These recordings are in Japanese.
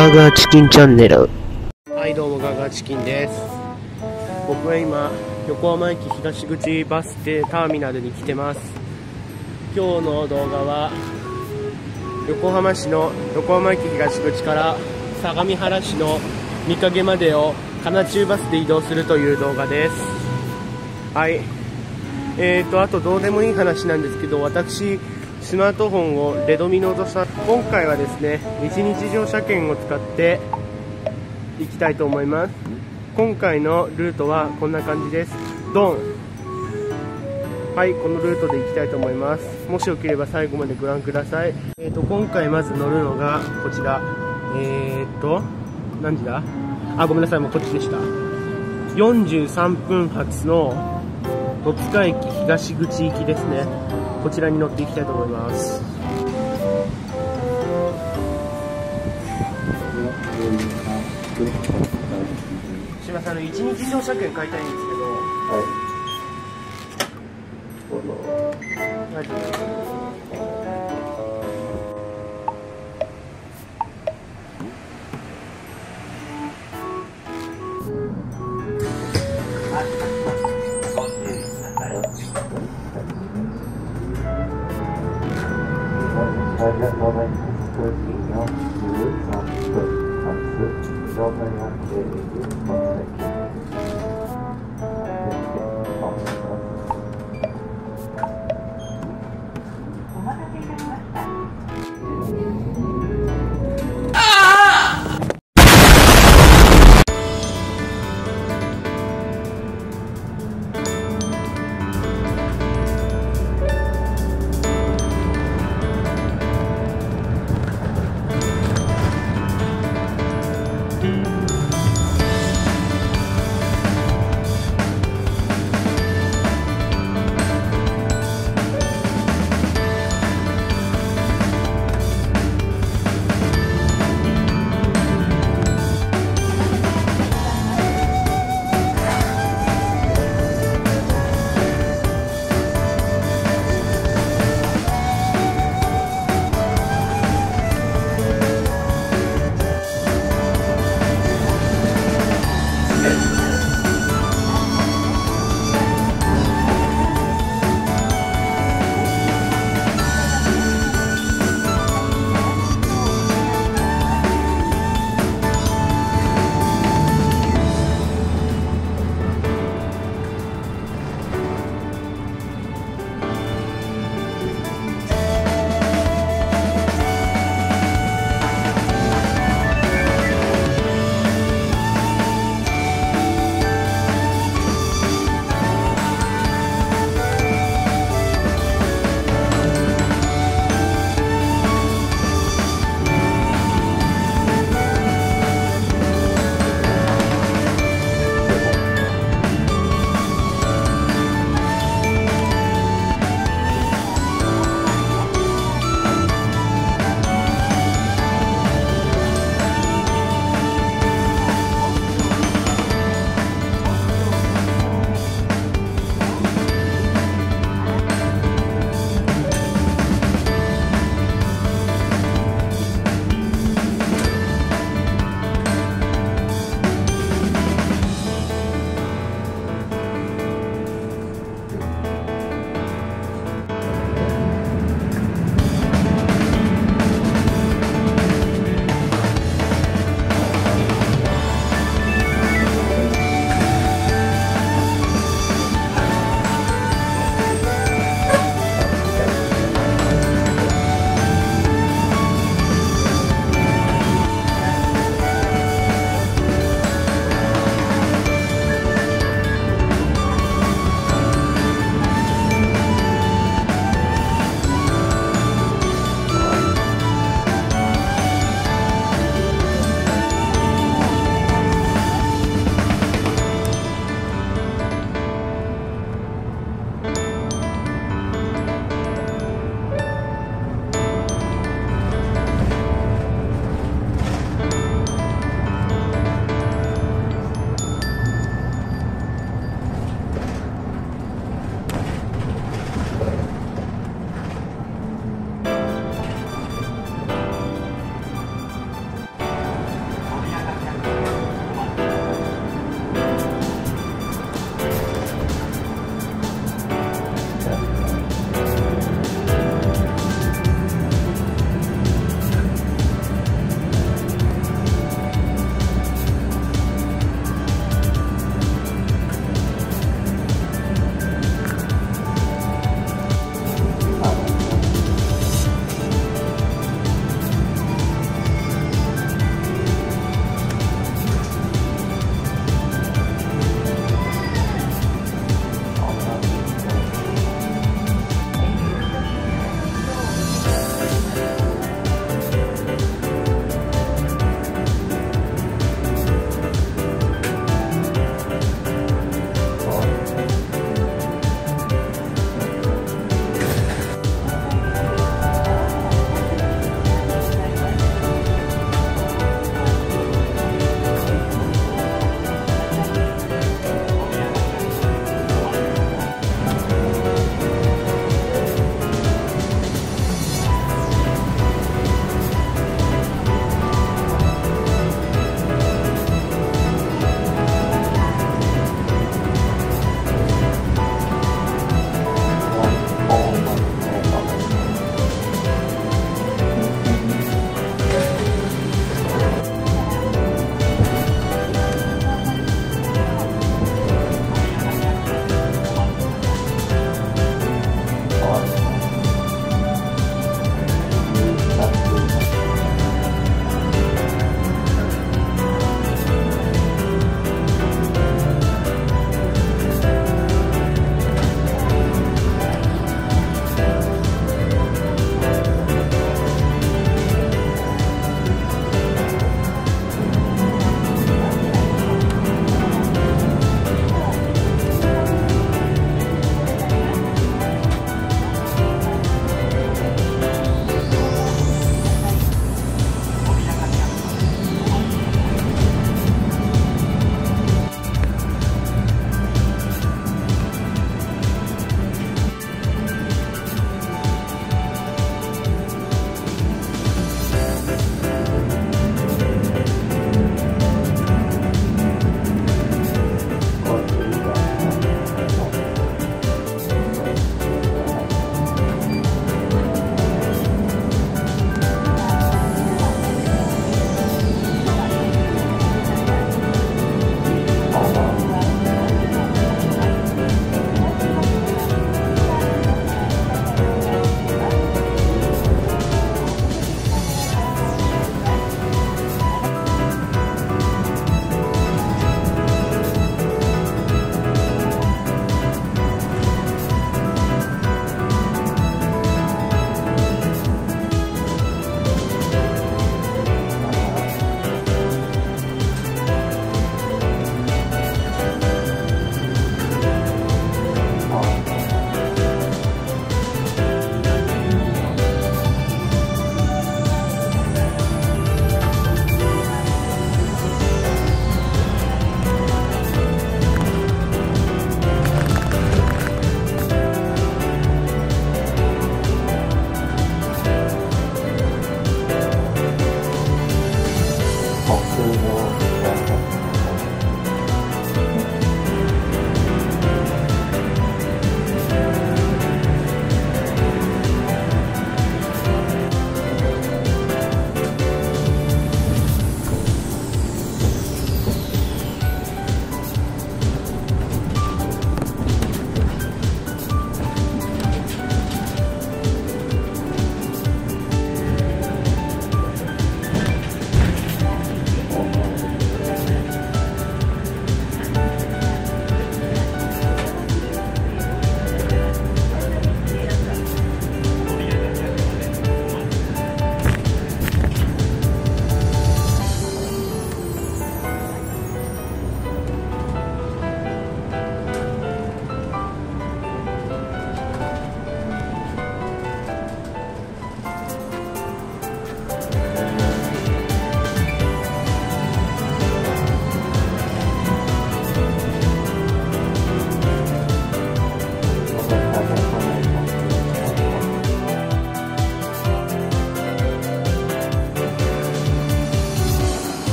ガーガーチキンチャンネル。 はい、どうもガーガーチキンです。僕は今横浜駅東口バス停ターミナルに来てます。今日の動画は横浜市の横浜駅東口から相模原市の御影までをカナチューバスで移動するという動画です。はい、あとどうでもいい話なんですけど、私スマートフォンをレドミノートした今回はですね、一日乗車券を使って行きたいと思います。今回のルートはこんな感じです。ドン。はい、このルートで行きたいと思います。もしよければ最後までご覧ください。今回まず乗るのがこちら。何時だ？あ、ごめんなさい、もうこっちでした。43分発の戸塚駅東口行きですね。こちらに乗っていきたいと思います。すみません、一日乗車券買いたいんですけど。はい。大丈夫ですか？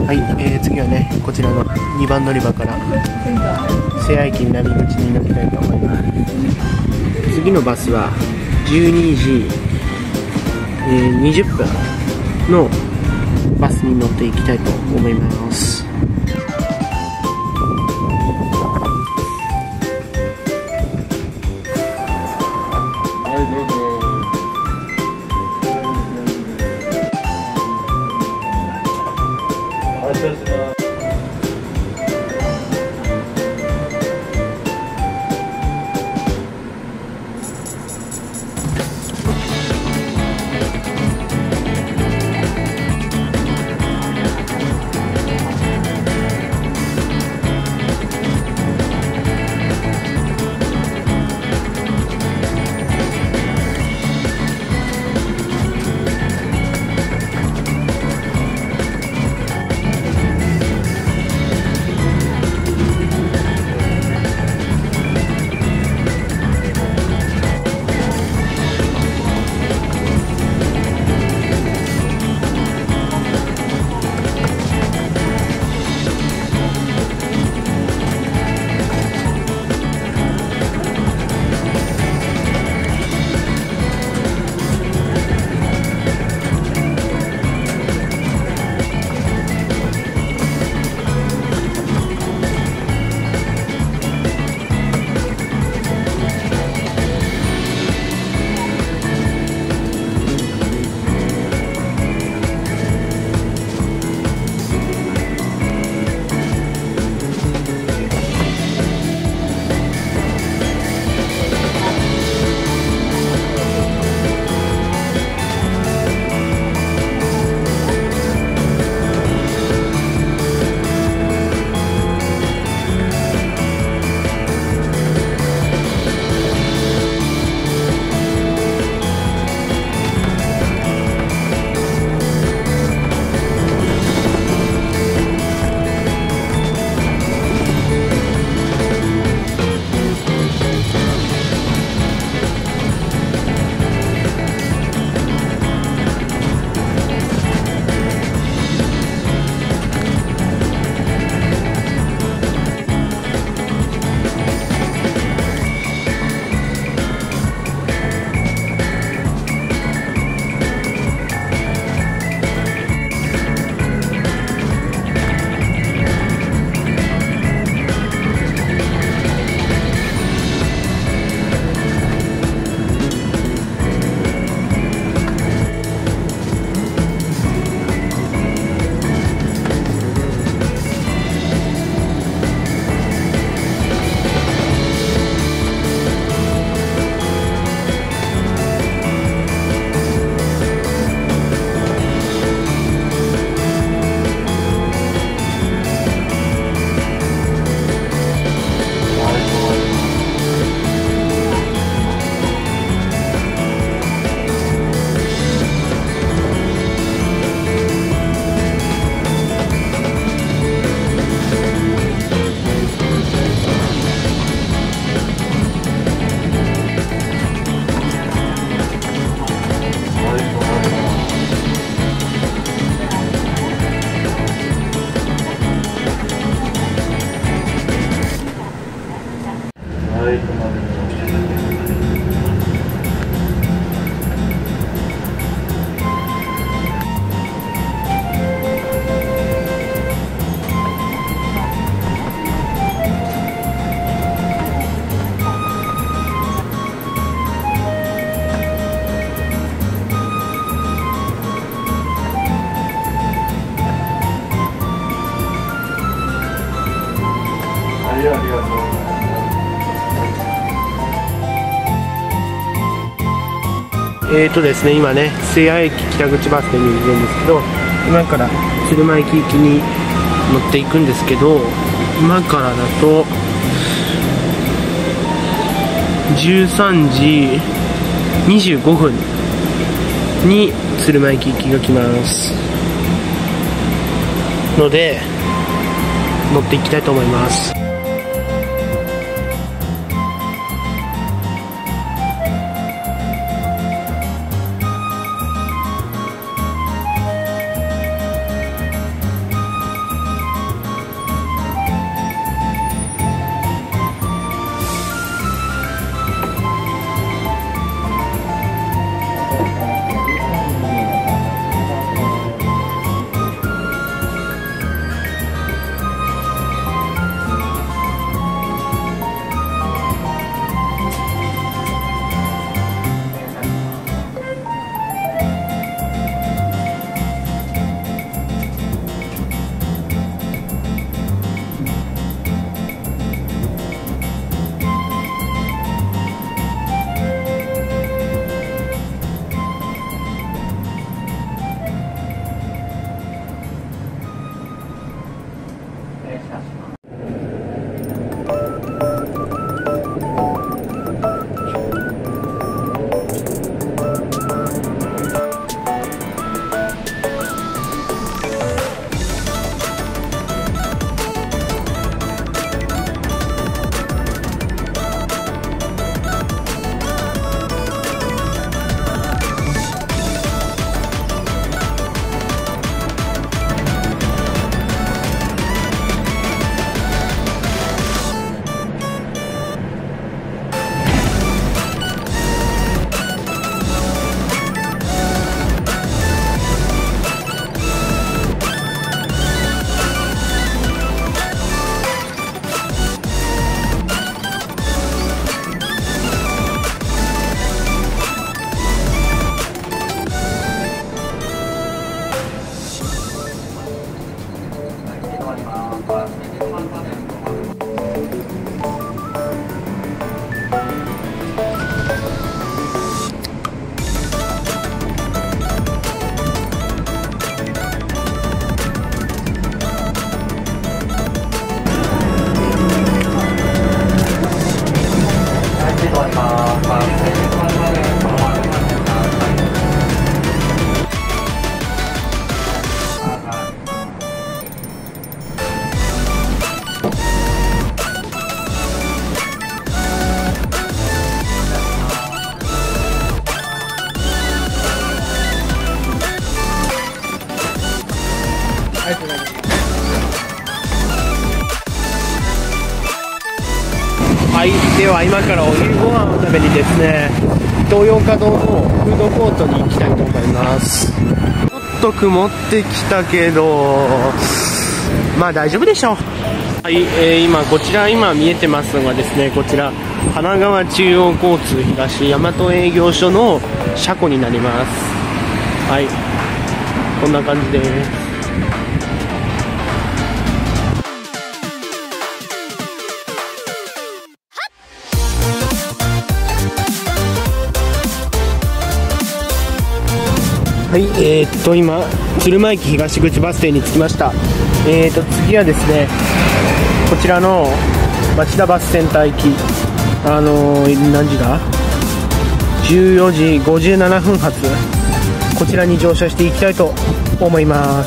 はい、次はね、こちらの2番乗り場から瀬谷駅南口に乗りたいと思います。次のバスは12時、20分のバスに乗っていきたいと思います。 ですね、今ね、瀬谷駅北口バス停にいるんですけど、今から鶴舞駅行きに乗っていくんですけど、今からだと13時25分に鶴舞駅行きが来ますので、乗っていきたいと思います。 は今からお昼ご飯を食べにですね、東洋華堂のフードコートに行きたいと思います。ちょっと曇ってきたけど、まあ大丈夫でしょう。はい、今こちら今見えてますのがですね、こちら神奈川中央交通東大和営業所の車庫になります。はい、こんな感じです。はい、今鶴舞駅東口バス停に着きました。次はですね、こちらの町田バスセンター行き、何時だ14時57分発、こちらに乗車していきたいと思います。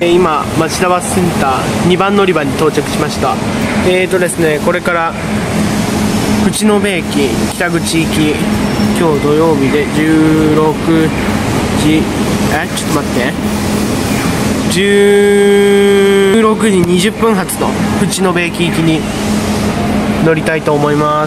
今町田バスセンター2番乗り場に到着しました。ですね、これから淵野辺駅北口行き、今日土曜日で16時、ちょっと待って、16時20分発の淵野辺駅行きに乗りたいと思います。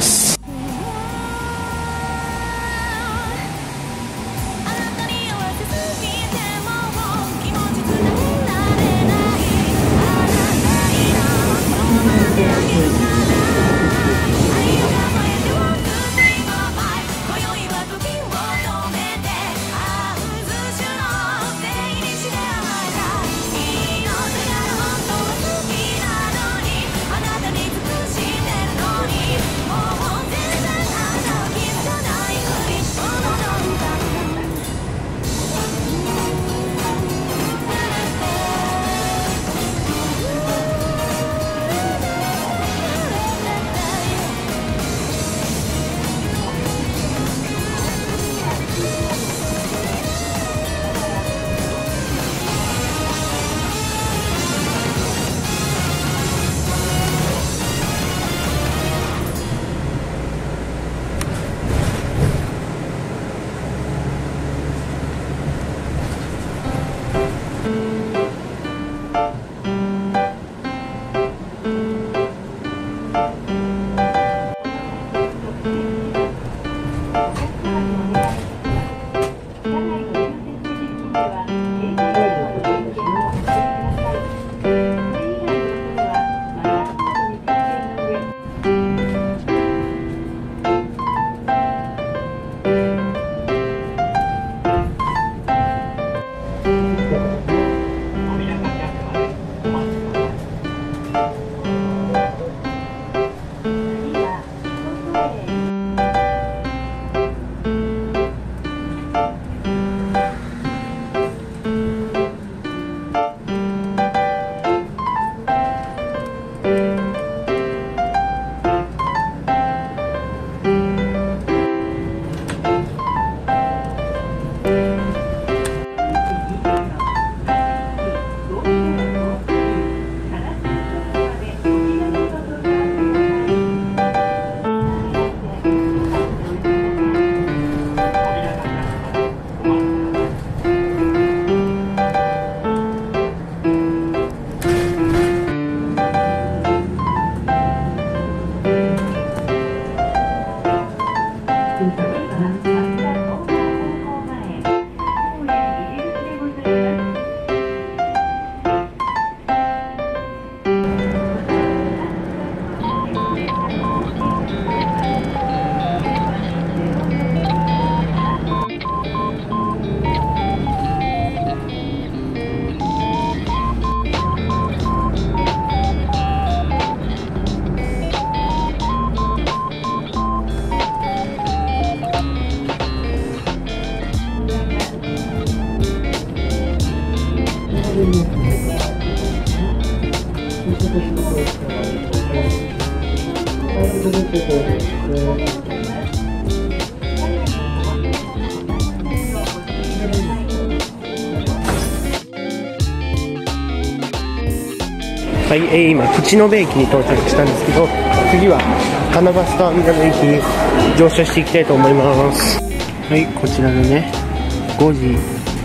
はい、今淵野辺駅に到着したんですけど、次は金バスターミナル駅に乗車していきたいと思います。はい、こちらのね5時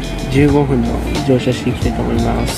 15分の乗車していきたいと思います。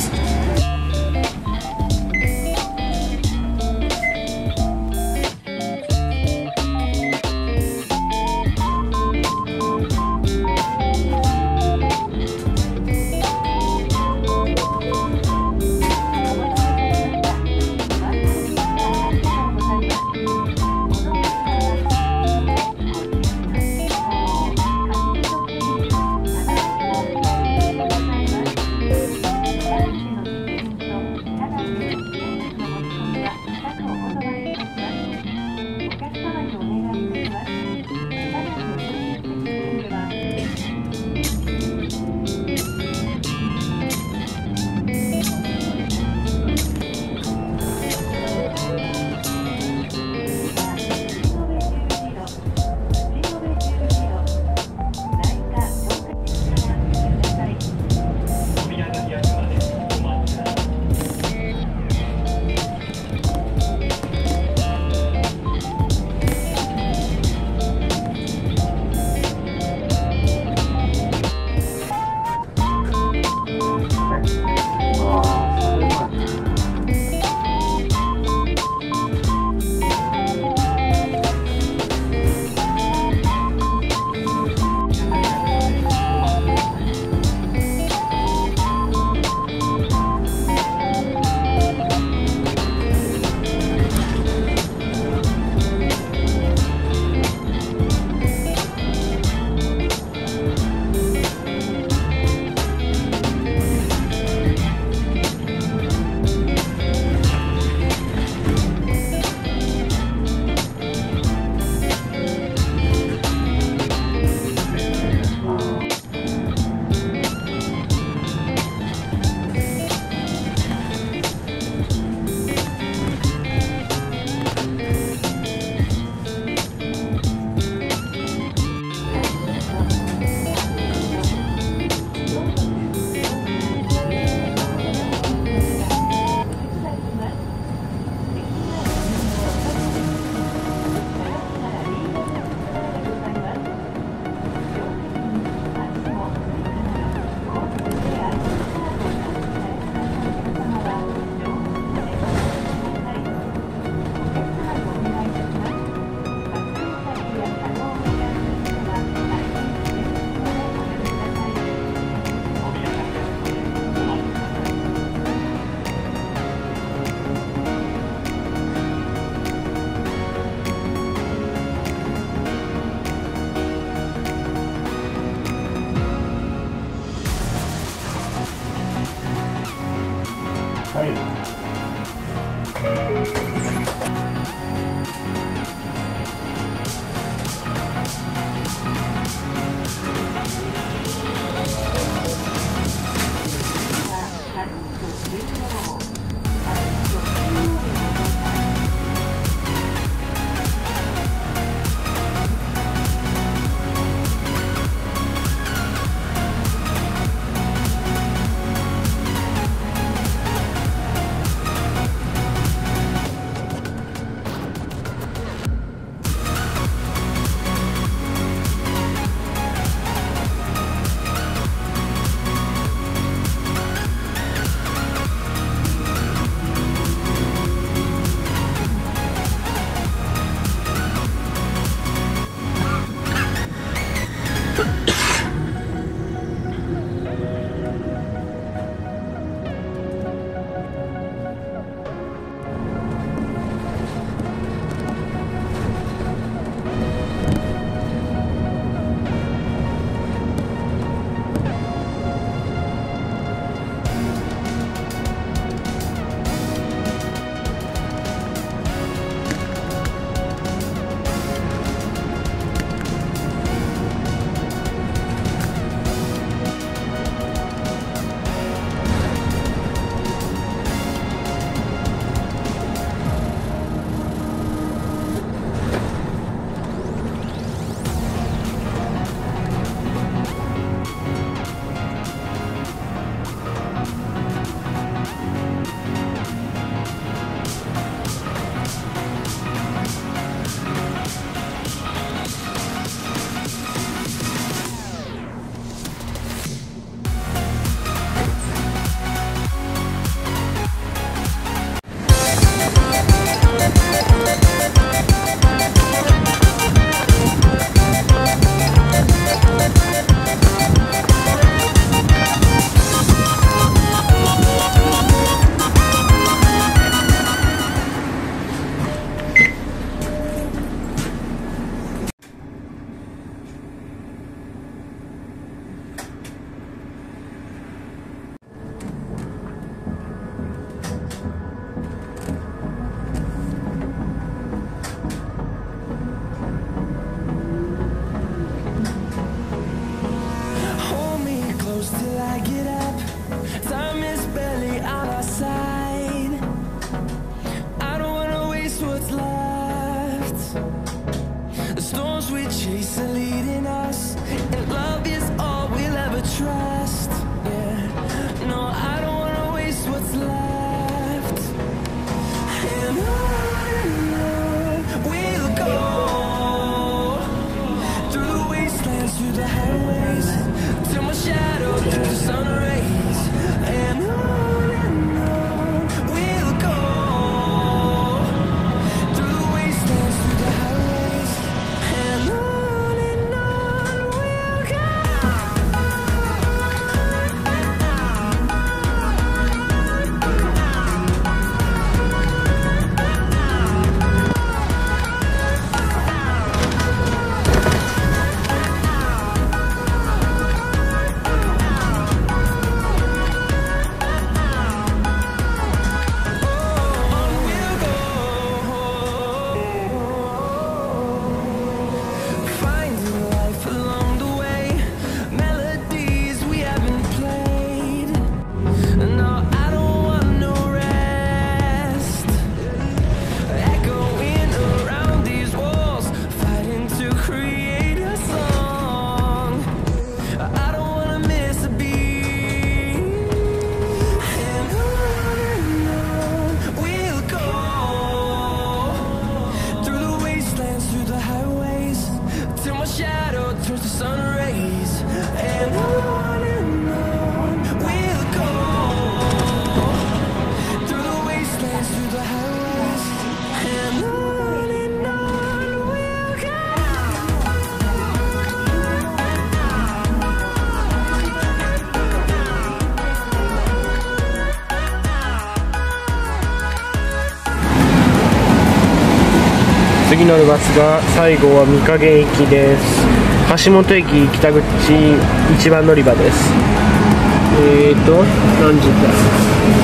次乗るバスが最後は御影駅です。橋本駅北口1番乗り場です。何時だ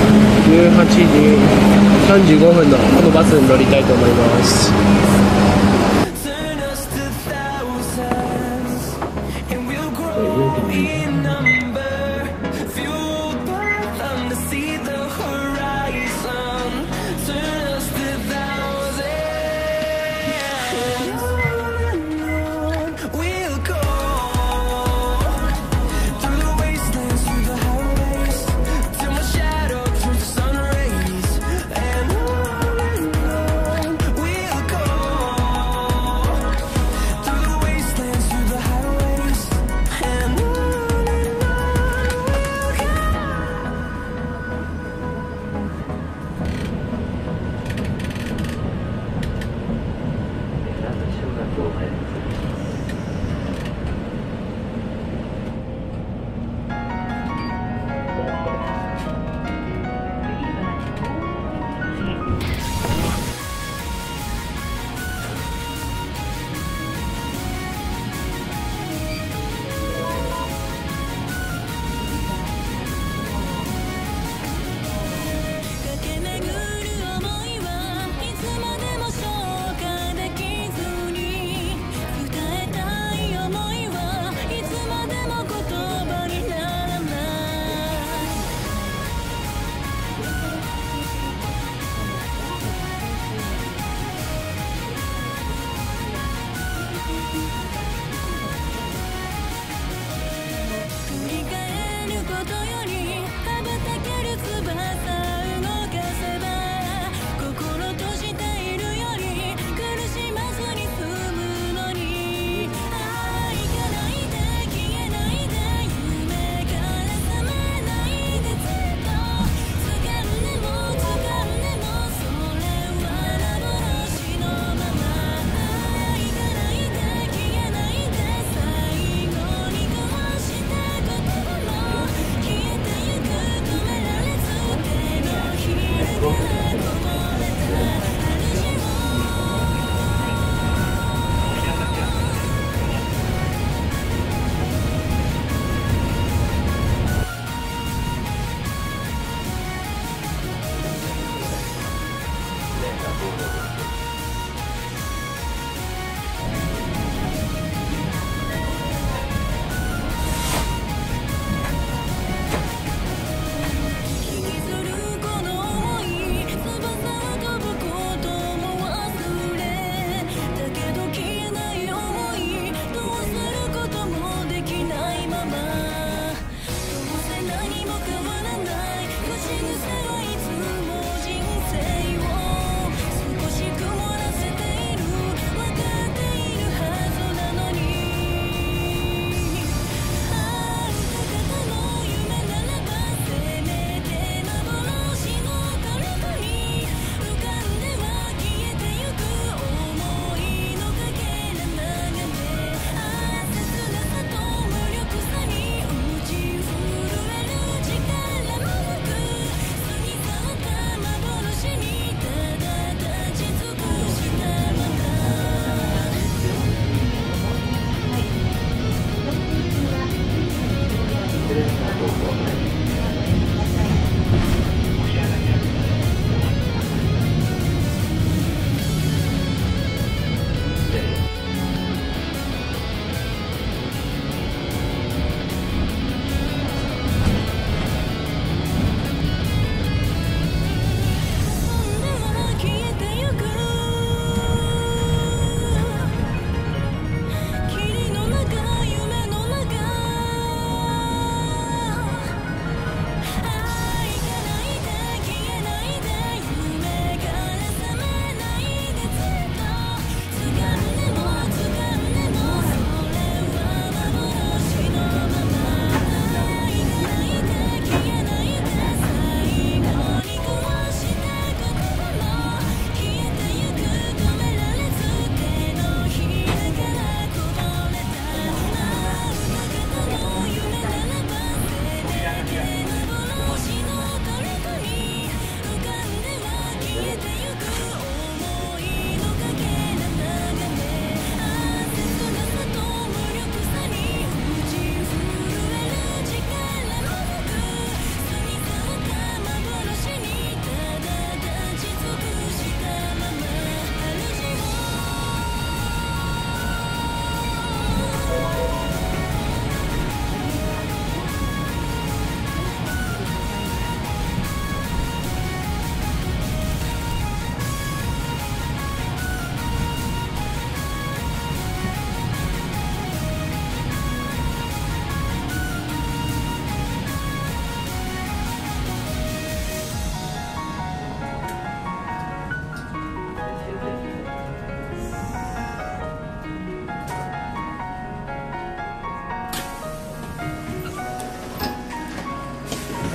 18時35分のこのバスに乗りたいと思います。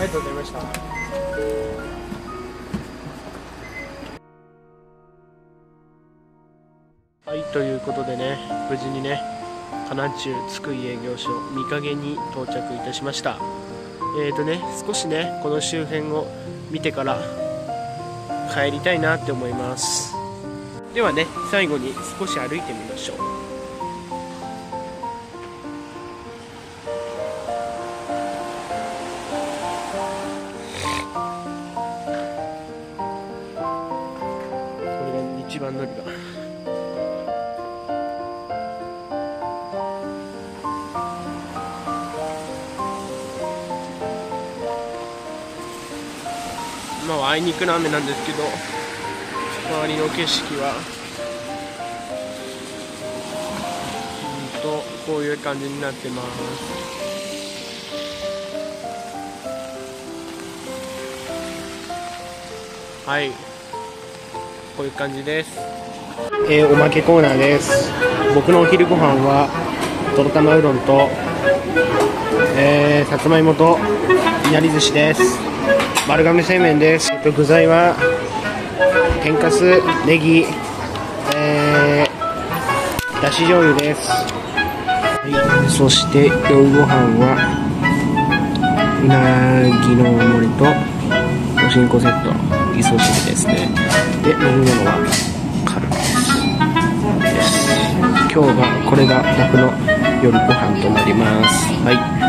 りがとうございました。はい、ということでね、無事にね、河南中津久井営業所御影に到着いたしました。少しね、この周辺を見てから帰りたいなって思います。ではね、最後に少し歩いてみましょう。これが一番乗り場。まあ、あいにくの雨なんですけど、周りの景色はこういう感じになってます。はい、こういう感じです。おまけコーナーです。僕のお昼ご飯はとろ玉うどんと、さつまいもといなり寿司です。丸亀製麺です。具材は天かす、ネギ、だし醤油です。はい、そして夜ご飯はうなぎの大盛りとおしんこセット、味噌汁ですね。で、飲み物はカルピスです。今日がこれが僕の夜ご飯となります。はい。